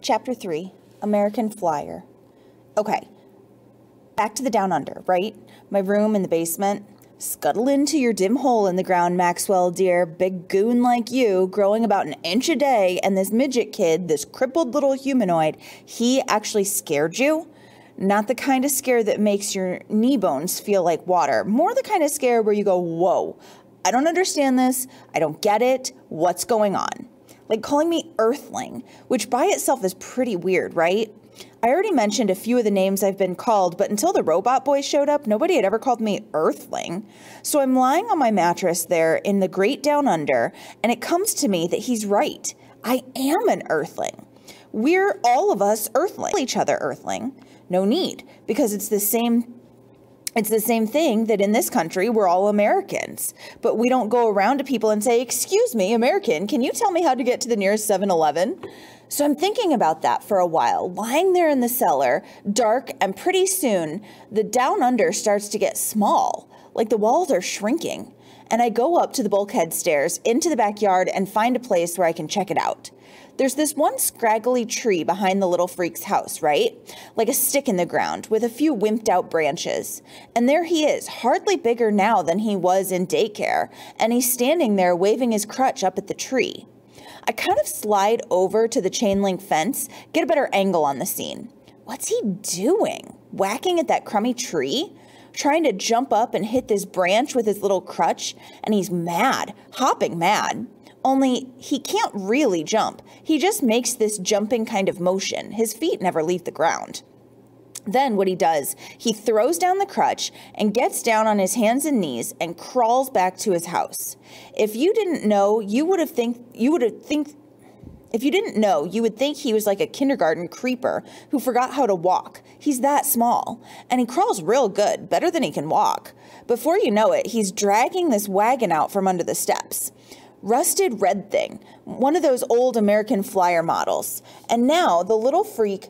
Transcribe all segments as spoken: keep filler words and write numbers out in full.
Chapter three, American Flyer. Okay, back to the down under, right? My room in the basement. Scuttle into your dim hole in the ground, Maxwell, dear. Big goon like you, growing about an inch a day, and this midget kid, this crippled little humanoid, he actually scared you? Not the kind of scare that makes your knee bones feel like water. More the kind of scare where you go, whoa, I don't understand this. I don't get it. What's going on? Like calling me Earthling, which by itself is pretty weird, right? I already mentioned a few of the names I've been called, but until the robot boy showed up, nobody had ever called me Earthling. So I'm lying on my mattress there in the great down under, and it comes to me that he's right. I am an Earthling. We're all of us Earthling. Each other Earthling. No need, because it's the same It's the same thing that in this country, we're all Americans. But we don't go around to people and say, excuse me, American, can you tell me how to get to the nearest seven eleven? So I'm thinking about that for a while, lying there in the cellar, dark, and pretty soon the down under starts to get small, like the walls are shrinking. And I go up to the bulkhead stairs into the backyard and find a place where I can check it out. There's this one scraggly tree behind the little freak's house, right? Like a stick in the ground with a few wimped out branches. And there he is, hardly bigger now than he was in daycare. And he's standing there waving his crutch up at the tree. I kind of slide over to the chain link fence, get a better angle on the scene. What's he doing? Whacking at that crummy tree? Trying to jump up and hit this branch with his little crutch? And he's mad, hopping mad. Only he can't really jump. He just makes this jumping kind of motion. His feet never leave the ground. Then what he does, he throws down the crutch and gets down on his hands and knees and crawls back to his house. If you didn't know, you would have think you would have think if you didn't know, you would think he was like a kindergarten creeper who forgot how to walk. He's that small, and he crawls real good, better than he can walk. Before you know it, he's dragging this wagon out from under the steps. Rusted red thing, one of those old American Flyer models. And now the little freak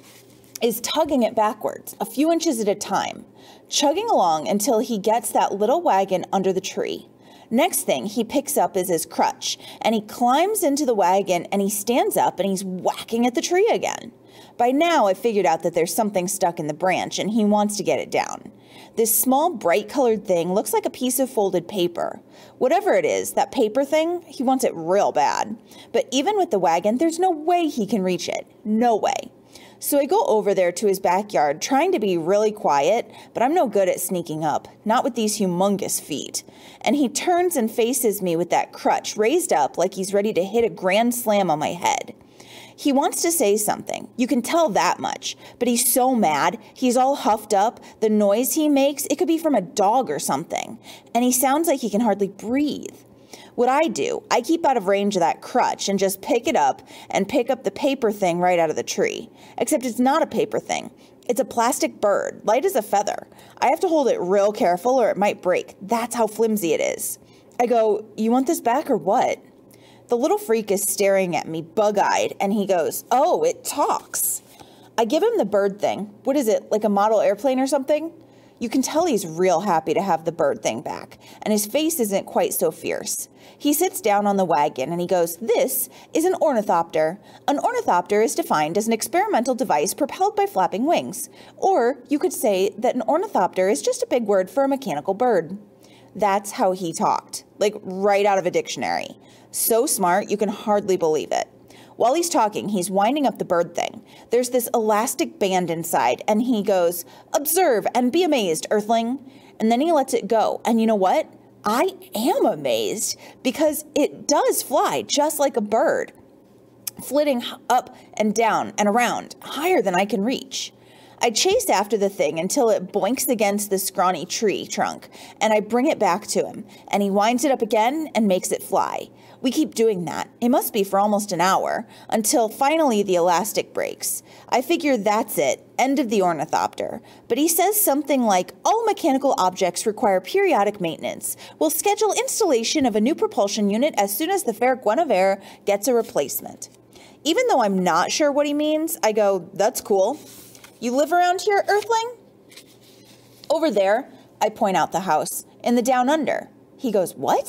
is tugging it backwards, a few inches at a time, chugging along until he gets that little wagon under the tree. Next thing he picks up is his crutch, and he climbs into the wagon, and he stands up, and he's whacking at the tree again. By now, I figured out that there's something stuck in the branch, and he wants to get it down. This small, bright-colored thing looks like a piece of folded paper. Whatever it is, that paper thing, he wants it real bad. But even with the wagon, there's no way he can reach it. No way. So I go over there to his backyard, trying to be really quiet, but I'm no good at sneaking up, not with these humongous feet. And he turns and faces me with that crutch raised up like he's ready to hit a grand slam on my head. He wants to say something. You can tell that much. But he's so mad. He's all huffed up. The noise he makes, it could be from a dog or something. And he sounds like he can hardly breathe. What I do, I keep out of range of that crutch and just pick it up and pick up the paper thing right out of the tree. Except it's not a paper thing. It's a plastic bird, light as a feather. I have to hold it real careful or it might break. That's how flimsy it is. I go, you want this back or what? The little freak is staring at me, bug-eyed, and he goes, oh, it talks. I give him the bird thing. What is it, like a model airplane or something? You can tell he's real happy to have the bird thing back, and his face isn't quite so fierce. He sits down on the wagon and he goes, this is an ornithopter. An ornithopter is defined as an experimental device propelled by flapping wings. Or you could say that an ornithopter is just a big word for a mechanical bird. That's how he talked, like right out of a dictionary. So smart, you can hardly believe it. While he's talking, he's winding up the bird thing. There's this elastic band inside, and he goes, observe and be amazed, Earthling. And then he lets it go. And you know what? I am amazed because it does fly just like a bird, flitting up and down and around, higher than I can reach. I chase after the thing until it boinks against the scrawny tree trunk, and I bring it back to him, and he winds it up again and makes it fly. We keep doing that. It must be for almost an hour, until finally the elastic breaks. I figure that's it, end of the ornithopter. But he says something like, all mechanical objects require periodic maintenance. We'll schedule installation of a new propulsion unit as soon as the fair Guinevere gets a replacement. Even though I'm not sure what he means, I go, that's cool. You live around here, Earthling? Over there, I point out the house, in the down under. He goes, what?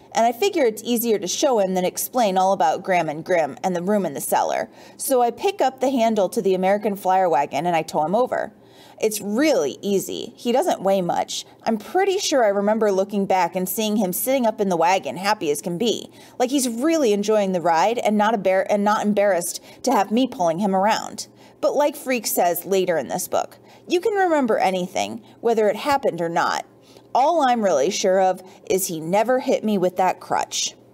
and I figure it's easier to show him than explain all about Graham and Grim and the room in the cellar. So I pick up the handle to the American Flyer wagon and I tow him over. It's really easy. He doesn't weigh much. I'm pretty sure I remember looking back and seeing him sitting up in the wagon, happy as can be, like he's really enjoying the ride and not embar- and not embarrassed to have me pulling him around. But like Freak says later in this book, you can remember anything, whether it happened or not. All I'm really sure of is he never hit me with that crutch.